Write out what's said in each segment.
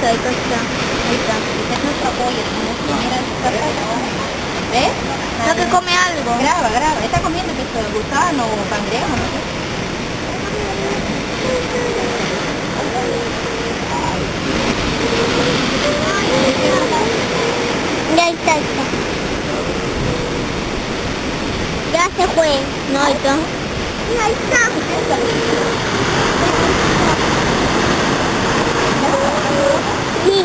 ahí está. Ahí está. Este es nuestro pollo, ¿ves? Creo que come algo. Graba, graba. Está comiendo que es gusano o cangrejo, no sé. Ya está, está. Ya se fue. No, ahí está. Ahí está. Sí.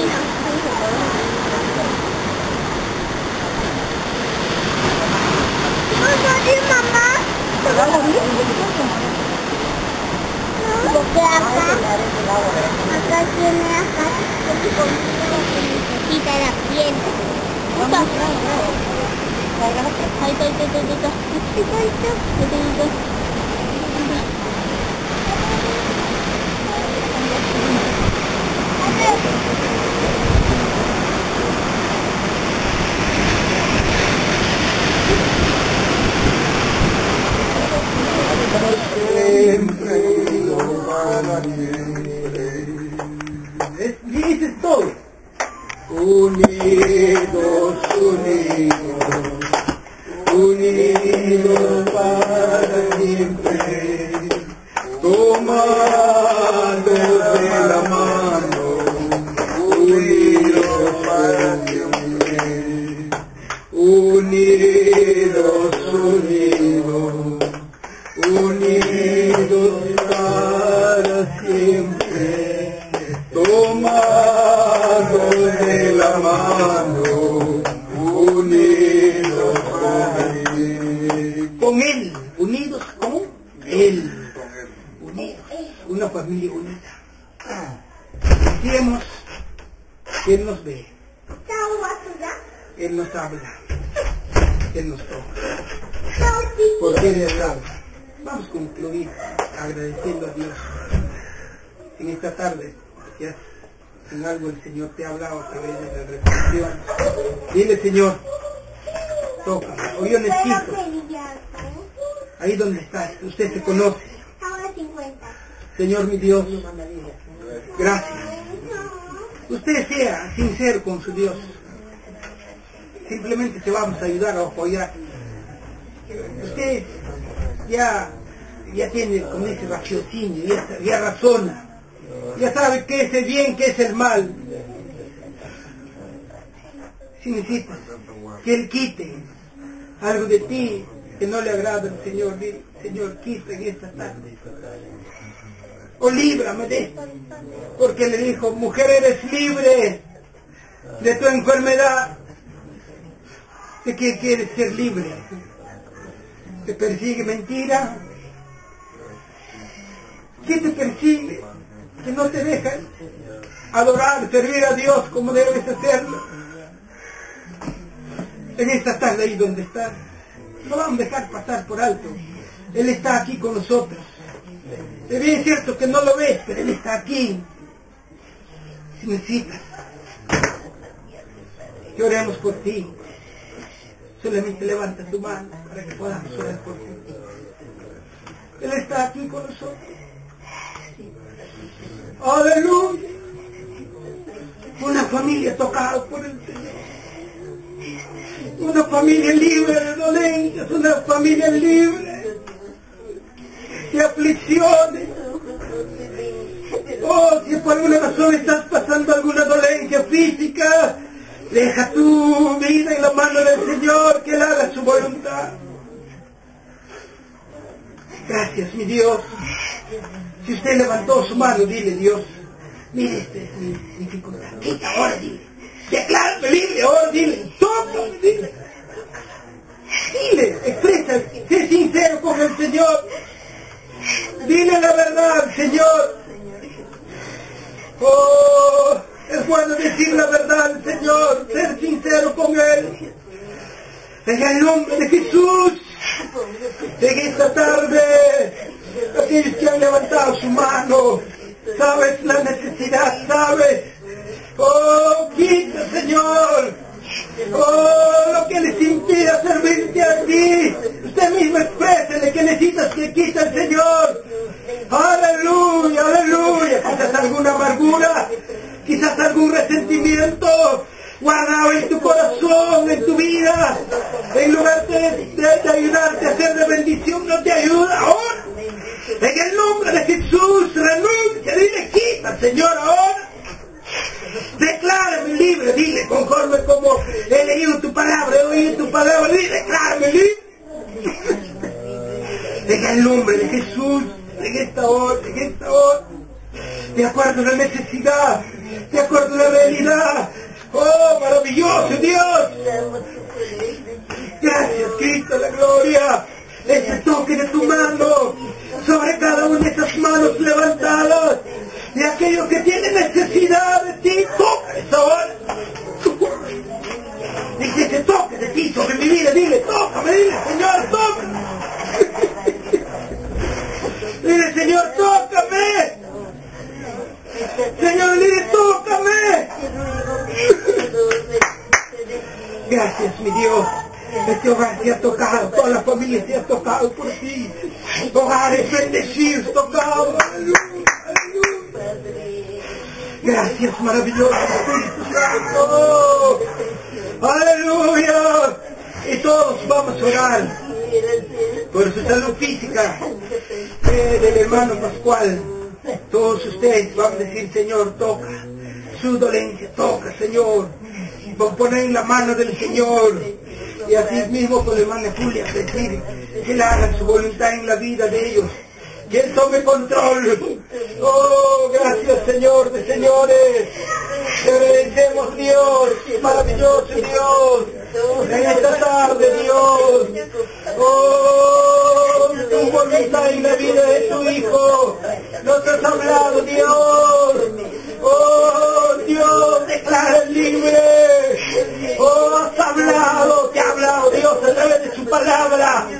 Mamá. ¿Se va a morir? No. Porque acá tiene acá. Quita la piel. Ahí está, ahí está, ahí está. Dice todo. Unidos, unidos, unidos para siempre, tomando de la mano, unidos para siempre, unidos, unidos, unidos para siempre, tomando de la mano, unidos con él, unidos con él, unidos, una familia unida. Decíamos que él nos ve, él nos habla, él nos toca, porque él es habla. Vamos a concluir agradeciendo a Dios en esta tarde. Ya en algo el Señor te ha hablado a través de la reflexión. Dile, Señor, toca. Hoy yo necesito. Ahí donde estás, usted se conoce. Señor mi Dios, gracias. Usted sea sincero con su Dios. Simplemente te vamos a ayudar a apoyar. Usted ya tiene, como dice, raciocinio, ya razona. Ya sabe qué es el bien, qué es el mal. Si necesitas que Él quite algo de ti que no le agrada al Señor, dile, Señor, quita en esta tarde. O líbrame de esto. Porque le dijo, mujer, eres libre de tu enfermedad. ¿De qué quieres ser libre? ¿Te persigue mentira? ¿Qué te persigue? Que no te dejan adorar, servir a Dios como debes hacerlo. En esta tarde ahí donde estás, no vamos a dejar pasar por alto. Él está aquí con nosotros. Es bien cierto que no lo ves, pero Él está aquí. Si necesitas que oremos por ti, solamente levanta tu mano para que podamos orar por ti. Él está aquí con nosotros. Aleluya. Una familia tocada por el Señor. Una familia libre de dolencias, una familia libre de aflicciones. Oh, si por alguna razón estás pasando alguna dolencia física, deja tu vida en la mano del Señor, que Él haga su voluntad. Gracias, mi Dios. Si usted levantó su mano, dile, Dios, mire, esta es mi dificultad. Quita ahora, dile. Declárame libre ahora, dile. Tócame, dile. Dile, expresa, sé sincero con el Señor. Dile la verdad al Señor. Oh, es bueno decir la verdad al Señor, ser sincero con Él. En el nombre de Jesús, en esta tarde, aquellos que han levantado su mano, sabes la necesidad, sabes. Oh, quita, Señor. Oh, lo que les impida servirte a ti. Usted mismo exprésele que necesitas que quita el Señor. Aleluya, aleluya. Quizás alguna amargura, quizás algún Cristo, guardado en tu corazón, en tu vida, en lugar de ayudarte a ser de bendición, no te ayuda ahora. En el nombre de Jesús, renuncia, dile, quita, Señor, ahora. Declárame libre, dile, conforme como he leído tu palabra, he oído tu palabra, dile, declárame libre. En el nombre de Jesús, en esta hora, de acuerdo a la necesidad, de acuerdo a la realidad. Oh, maravilloso Dios. Gracias, Cristo, la gloria. Ese toque de tu mano sobre cada una de esas manos levantadas, de aquellos que tienen necesidad de ti, toca esa hora. Dice ese toque de ti sobre mi vida, dile, tócame, dile, Señor, tócame. Dile, Señor, tócame. Señor, dile, tócame. Gracias, mi Dios. Este hogar se ha tocado, toda la familia se ha tocado por ti. Hogares bendecidos, tocados. Gracias, maravilloso Espíritu Santo. Aleluya. Y todos vamos a orar por su salud física del hermano Pascual. Todos ustedes van a decir, Señor, toca su dolencia, toca, Señor. Poner en la mano del Señor. Y así mismo con la hermana Julia, decir que Él haga su voluntad en la vida de ellos. Que Él tome control. Oh, gracias, Señor de señores. Te agradecemos, Dios, maravilloso Dios, en esta tarde, Dios. Oh, tu voluntad en la vida de tu Hijo. Nos has hablado, Dios. Oh, Dios, declara libre. Oh, has hablado, te ha hablado Dios a través de su palabra.